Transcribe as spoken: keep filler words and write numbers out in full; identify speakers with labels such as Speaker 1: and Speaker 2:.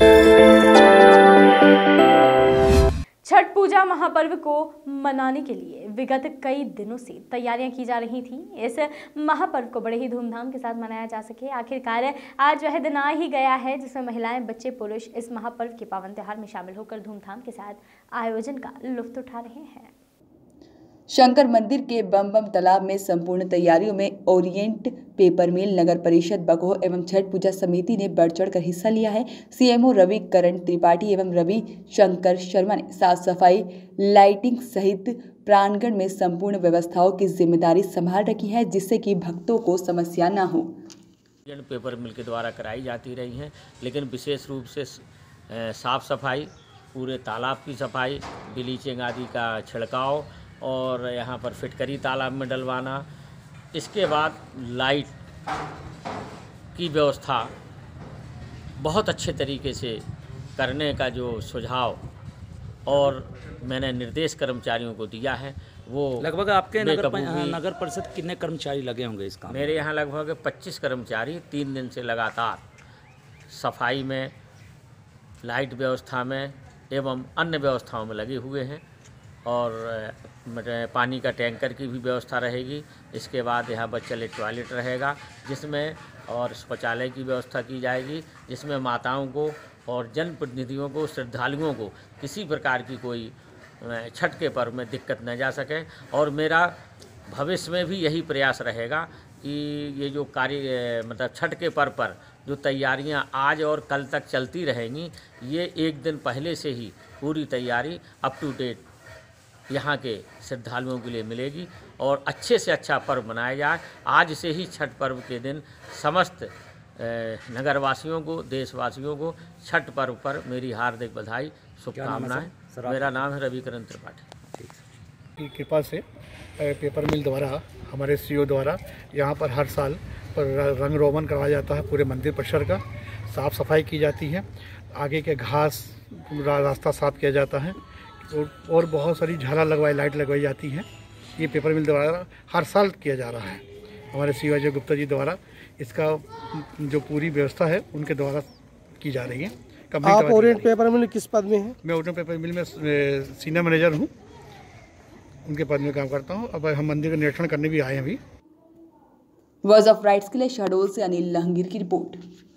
Speaker 1: छठ पूजा महापर्व को मनाने के लिए विगत कई दिनों से तैयारियां की जा रही थी। इस महापर्व को बड़े ही धूमधाम के साथ मनाया जा सके, आखिरकार आज वह दिन आ ही गया है जिसमें महिलाएं, बच्चे, पुरुष इस महापर्व के पावन त्योहार में शामिल होकर धूमधाम के साथ आयोजन का लुत्फ उठा रहे हैं।
Speaker 2: शंकर मंदिर के बम बम तालाब में संपूर्ण तैयारियों में ओरिएंट पेपर मिल, नगर परिषद बकोह एवं छठ पूजा समिति ने बढ़ चढ़कर हिस्सा लिया है। सीएमओ रवि करण त्रिपाठी एवं रवि शंकर शर्मा ने साफ सफाई, लाइटिंग सहित प्रांगण में संपूर्ण व्यवस्थाओं की जिम्मेदारी संभाल रखी है, जिससे कि भक्तों को समस्या न हो।
Speaker 3: पेपर मिल के द्वारा कराई जाती रही हैं, लेकिन विशेष रूप से साफ सफाई, पूरे तालाब की सफाई, ब्लीचिंग आदि का छिड़काव और यहाँ पर फिटकरी तालाब में डलवाना, इसके बाद लाइट की व्यवस्था बहुत अच्छे तरीके से करने का जो सुझाव और मैंने निर्देश कर्मचारियों को दिया है, वो
Speaker 4: लगभग आपके नगर नगर परिषद कितने कर्मचारी लगे होंगे इस काम?
Speaker 3: मेरे यहाँ लगभग पच्चीस कर्मचारी तीन दिन से लगातार सफाई में, लाइट व्यवस्था में एवं अन्य व्यवस्थाओं में लगे हुए हैं और पानी का टैंकर की भी व्यवस्था रहेगी। इसके बाद यहाँ बच्चे टॉयलेट रहेगा जिसमें और शौचालय की व्यवस्था की जाएगी, जिसमें माताओं को और जनप्रतिनिधियों को, श्रद्धालुओं को किसी प्रकार की कोई छठ के पर्व में दिक्कत न जा सके। और मेरा भविष्य में भी यही प्रयास रहेगा कि ये जो कार्य मतलब छठ के पर्व पर जो तैयारियां आज और कल तक चलती रहेंगी, ये एक दिन पहले से ही पूरी तैयारी अप टू डेट यहाँ के श्रद्धालुओं के लिए मिलेगी और अच्छे से अच्छा पर्व मनाया जाए। आज से ही छठ पर्व के दिन समस्त नगरवासियों को, देशवासियों को छठ पर्व पर मेरी हार्दिक बधाई, शुभकामनाएं। मेरा नाम है रवि करण त्रिपाठी।
Speaker 5: की कृपा से पेपर मिल द्वारा, हमारे सीओ द्वारा यहाँ पर हर साल पर रंग रोगन करवाया जाता है। पूरे मंदिर परिसर का साफ सफाई की जाती है, आगे के घास रास्ता साफ किया जाता है और बहुत सारी झालर लगवाई, लाइट लगवाई जाती है। ये पेपर मिल द्वारा हर साल किया जा रहा है। हमारे सी अजय गुप्ता जी द्वारा इसका जो पूरी व्यवस्था है उनके द्वारा की जा रही है।
Speaker 6: आप ओरिएंट पेपर मिल किस पद में हैं?
Speaker 5: मैं ओरिएंट पेपर मिल में सीनियर मैनेजर हूँ, उनके पद में काम करता हूँ। अब हम मंदिर का निरीक्षण करने भी आए हैं अभी।
Speaker 2: वॉइस ऑफ राइट्स के लिए शहडोल से अनिल लहंगीर की रिपोर्ट।